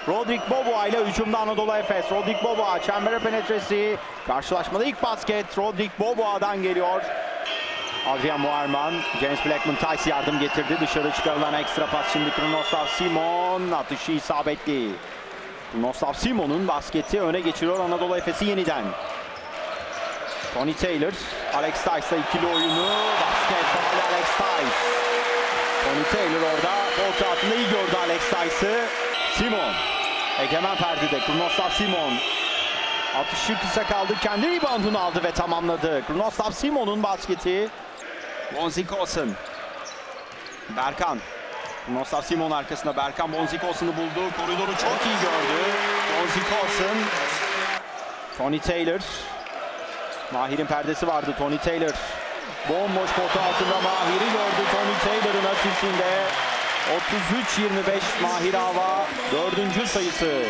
Rodrik Boboa ile hücumda Anadolu Efes. Rodrik Boboa çembere penetresi. Karşılaşmada ilk basket Rodrik Boboa'dan geliyor. Adrian Muharman, James Blackman Tice yardım getirdi. Dışarı çıkarılan ekstra pas şimdi Krunoslav Simon. Atışı isabetli. Krunoslav Simon'un basketi öne geçiriyor Anadolu Efes'i yeniden. Tony Taylor, Alex Tice'la ikili oyunu. Basket Alex Tice. Tony Taylor orada orta altında iyi gördü Alex Tice'ı. Simon, egemen perdede. Krunoslav Simon. Atışı kısa kaldı. Kendi reboundunu aldı ve tamamladı. Krunoslav Simon'un basketi. Bonzi Colson. Berkan. Krunoslav Simon arkasında. Berkan Bonzi Colson'u buldu. Koridoru çok iyi gördü. Bonzi Colson. Tony Taylor. Mahir'in perdesi vardı. Tony Taylor. Bomboş potu altında Mahir'i gördü. Tony Taylor'ın asistinde. 33-25 Mahir Ava. 4. sayısı.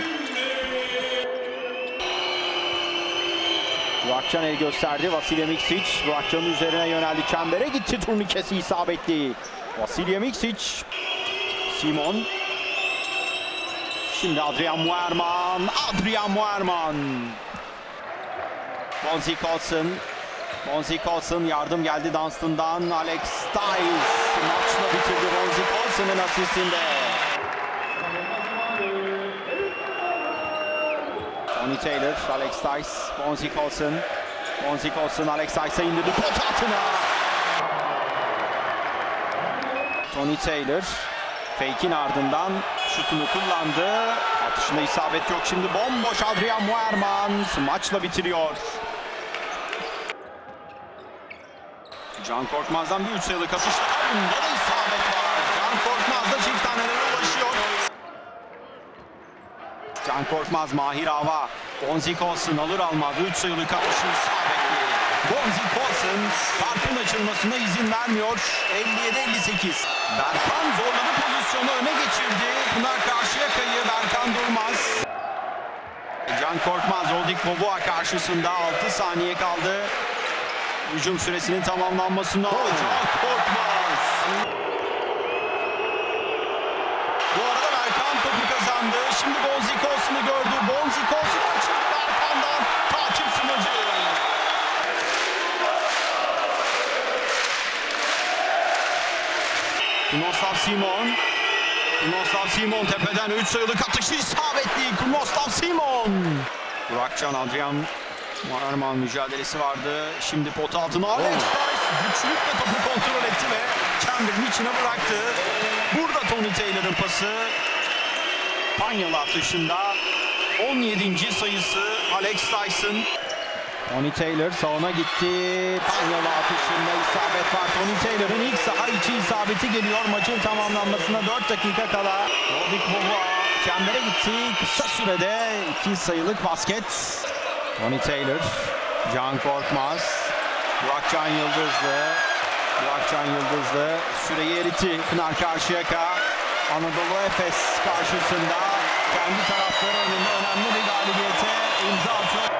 Burakcan el gösterdi. Vasilya Miksic. Burakcan'ın üzerine yöneldi. Çembere gitti. Turnikesi isabetli. Vasilya Miksic. Simon. Şimdi Adrian Muharman. Adrian Muharman. Bonzi Colson. Bonzi Colson yardım geldi Dunstan'dan. Alex Tice maçla bitirdi Bonzi Colson'un asistinde. Tony Taylor, Alex Tice, Bonzi Colson. Bonzi Colson Alex Tice'a indirdi pot altına. Tony Taylor fake'in ardından şutunu kullandı. Atışında isabet yok. Şimdi bomboş Adrian Muharman maçla bitiriyor. Can Korkmaz'dan bir 3 sayılık atış. Bunda da isabet var. Can Korkmaz da çift tanelere ulaşıyor. Can Korkmaz, Mahir Ava. Bonzi Colson alır almaz 3 sayılık atışı isabetli. Bonzi Colson farkın açılmasına izin vermiyor. 57-58. Berkan zorladı pozisyonu öne geçirdi. Pınar Karşıyaka'yı Berkan Durmaz. Can Korkmaz, Rodrik Boboa karşısında 6 saniye kaldı. Hücum süresinin tamamlanmasına Can Korkmaz. Bu arada Berkan topu kazandı. Şimdi Bonzi Colson'u gördü. Bonzi Colson kaçırdı Berkan'dan. Takip sımacı. Krunoslav Simon. Krunoslav Simon tepeden 3 sayılık atışı isabetli. Krunoslav Simon. Burakcan, Adrian Muharman mücadelesi vardı. Şimdi pot altına Alex Tice güçlükle topu kontrol etti ve çemberin içine bıraktı. Burada Tony Taylor'ın pası. Panyalı atışında 17. sayısı Alex Tice'ın. Tony Taylor sağına gitti. Panyalı atışında isabet var. Tony Taylor'ın ilk saha içi isabeti geliyor. Maçın tamamlanmasına 4 dakika kala. Rodrik Boboa çembere gitti. Kısa sürede 2 sayılık basket. Tony Taylor, Can Korkmaz, Burakcan Yıldızlı. Burakcan Yıldızlı süreyi eritti. Pınar Karşıyaka, Anadolu Efes karşısında kendi taraftarı önünde önemli bir galibiyete imza atıyor.